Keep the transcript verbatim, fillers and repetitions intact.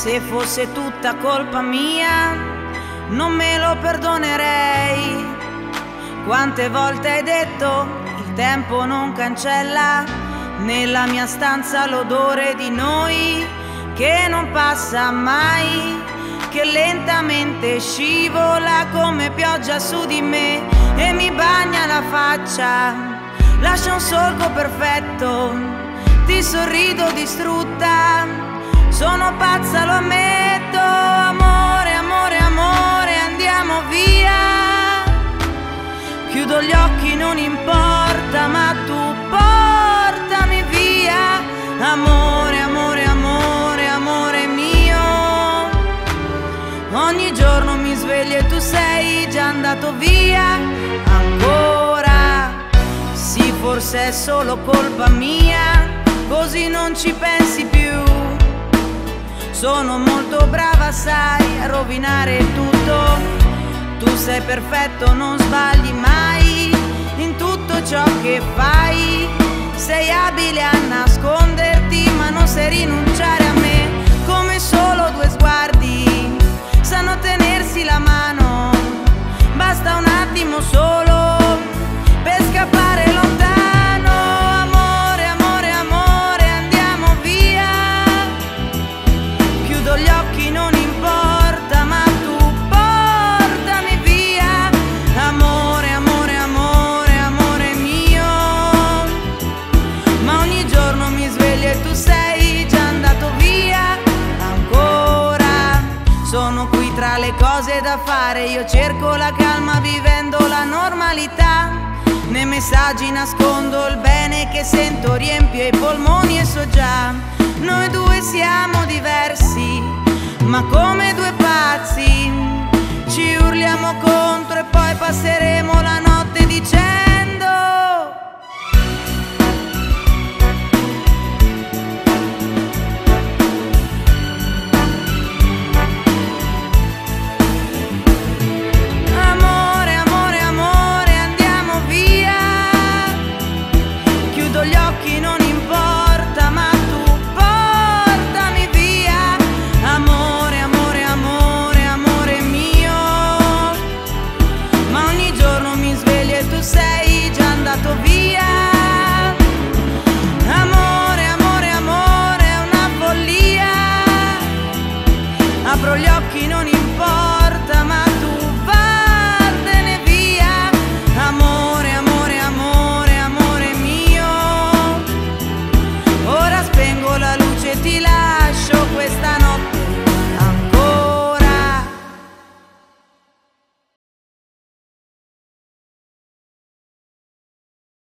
Se fosse tutta colpa mia, non me lo perdonerei. Quante volte hai detto, il tempo non cancella nella mia stanza l'odore di noi che non passa mai, che lentamente scivola come pioggia su di me e mi bagna la faccia, lascia un solco perfetto, ti sorrido distrutta, sono pazza, lo ammetto, amore, amore, amore, andiamo via. Chiudo gli occhi, non importa, ma tu portami via. Amore, amore, amore, amore mio. Ogni giorno mi sveglio e tu sei già andato via. Ancora, sì, forse è solo colpa mia, così non ci pensi più. Sono molto brava, sai, a rovinare tutto. Tu sei perfetto, non sbagli mai in tutto ciò che fai. Sei abile a nasconderti, ma non sai rinunciare a me. Come solo due sguardi sanno tenersi la mano. Basta un attimo solo per scappare lontano. Amore, amore, amore, andiamo via. Chiudo gli occhi, non importa, ma tu portami via. Amore, amore, amore, amore mio. Ma ogni giorno mi sveglio e tu sei già andato via. Ancora, sono qui tra le cose da fare. Io cerco la calma vivendo la normalità. Nei messaggi nascondo il bene che sento, riempie i polmoni e so già. Noi due siamo diversi, ma come due pazzi ci urliamo contro e poi passeremo